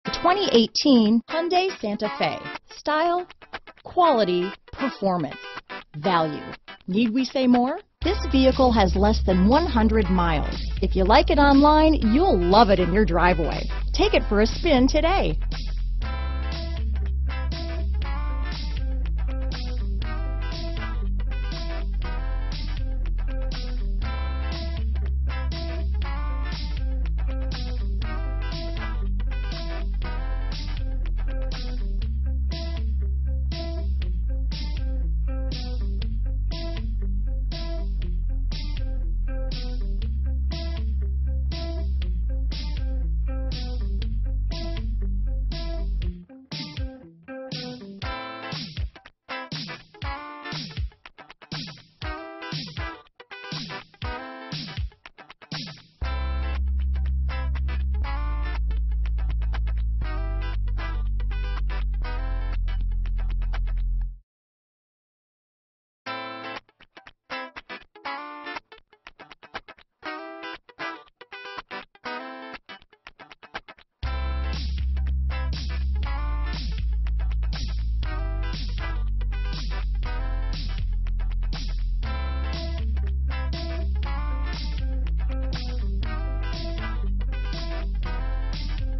2018 Hyundai Santa Fe. Style, quality, performance, value. Need we say more? This vehicle has less than 100 miles. If you like it online, you'll love it in your driveway. Take it for a spin today.